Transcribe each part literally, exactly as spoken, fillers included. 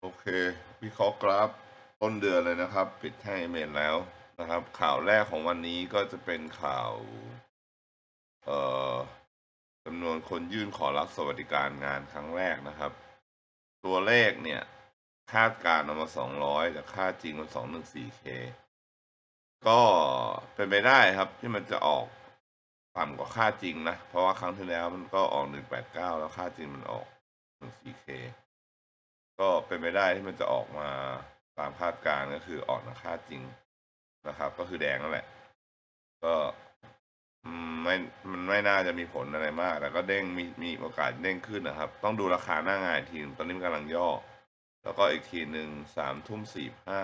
โอเควิเคราะห์กราฟต้นเดือนเลยนะครับปิดให้เมนแล้วนะครับข่าวแรกของวันนี้ก็จะเป็นข่าวเอ่อจำนวนคนยื่นขอรับสวัสดิการงานครั้งแรกนะครับตัวเลขเนี่ยคาดการณ์ออกมาสองร้อยแต่ค่าจริงมันสองหนึ่งสี่เคก็เป็นไปได้ครับที่มันจะออกต่ำกว่าค่าจริงนะเพราะว่าครั้งที่แล้วมันก็ออกหนึ่งแปดเก้าแล้วค่าจริงมันออกหนึ่งสี่เคก็เป็นไปได้ที่มันจะออกมาตามคาดการณ์ก็คือออกมาค่าจริงนะครับก็คือแดงนั่นแหละก็อืมไม่มันไม่น่าจะมีผลอะไรมากแต่ก็เด้งมีมีโอกาสเด้งขึ้นนะครับต้องดูราคาหน้างานทีตอนนี้มันกำลังย่อแล้วก็อีกทีหนึ่งสามทุ่มสี่ห้า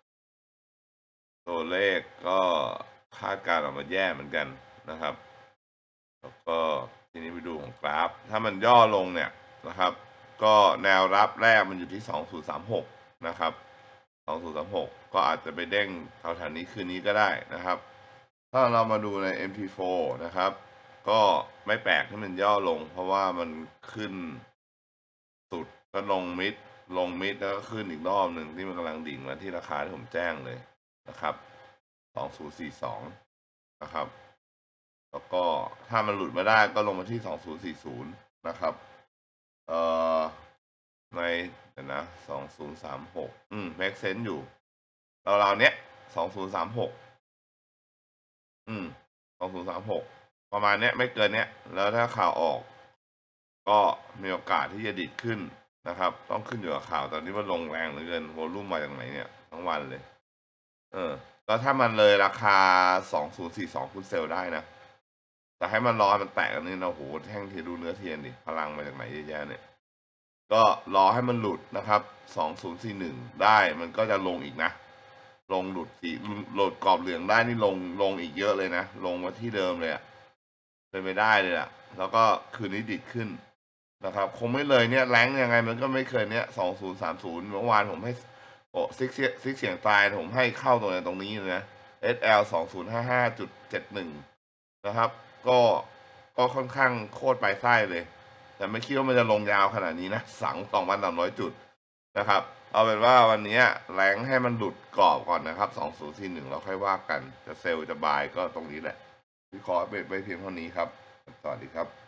ตัวเลขก็คาดการณ์ออกมาแย่เหมือนกันนะครับแล้วก็ทีนี้ไปดูของกราฟถ้ามันย่อลงเนี่ยนะครับก็แนวรับแรกมันอยู่ที่สองศูนย์สามหกนะครับสองศูนย์สามหกก็อาจจะไปเด้งแถวๆนี้คืนนี้ก็ได้นะครับ ถ้าเรามาดูใน เอ็ม พี โฟร์ นะครับก็ไม่แปลกที่มันย่อลงเพราะว่ามันขึ้นสุดก็ลงมิดลงมิดแล้วก็ขึ้นอีกรอบหนึ่งที่มันกำลังดิ่งมาที่ราคาที่ผมแจ้งเลยนะครับสองศูนย์สี่สองนะครับแล้วก็ถ้ามันหลุดมาได้ก็ลงมาที่สองศูนย์สี่ศูนย์นะครับเอ่อในเดี๋ยวนะสองศูนย์สามหกอืม make sense อยู่เราๆเนี้ยสองศูนย์สามหก อืมสองศูนย์สามหกประมาณเนี้ยไม่เกินเนี้ยแล้วถ้าข่าวออกก็มีโอกาสที่จะดิดขึ้นนะครับต้องขึ้นอยู่กับข่าวตอนนี้มันลงแรงเหลือเกินโวลุ่มมาจากไหนเนี่ยทั้งวันเลยเออแล้วถ้ามันเลยราคาสองศูนย์สี่สองคุณเซลได้นะแต่ให้มันรอมันแตกกันนี่นะโหแท่งเทียดูเนื้อเทียนดิพลังมาจากไหนเยอะแยะเนี่ยก็รอให้มันหลุดนะครับสองศูนย์สี่หนึ่งได้มันก็จะลงอีกนะ ลงหลุดสีโหลดกรอบเหลืองได้นี่ลงลงอีกเยอะเลยนะลงมาที่เดิมเลยอะเป็นไปได้เลยอะแล้วก็คืนนี้ดิดขึ้นนะครับคงไม่เลยเนี่ยแรงยังไงมันก็ไม่เคยเนี่ยสองศูนย์สามศูนย์เมื่อวานผมให้โอ้ซิกซิกเสียงตายผมให้เข้าตรงนี้ตรงนี้เลยนะ เอส แอล สองศูนย์ห้าห้าจุดเจ็ดหนึ่งนะครับก็ก็ค่อนข้างโคตรปลายไส้เลยแต่ไม่คิดว่ามันจะลงยาวขนาดนี้นะสังสองพันสามร้อยจุดนะครับเอาเป็นว่าวันนี้แรงให้มันหลุดกรอบก่อนนะครับสองศูนย์สี่หนึ่งเราค่อยว่ากันจะเซลล์จะบายก็ตรงนี้แหละวิเคราะห์ไปเพียงเท่านี้ครับสวัสดีครับ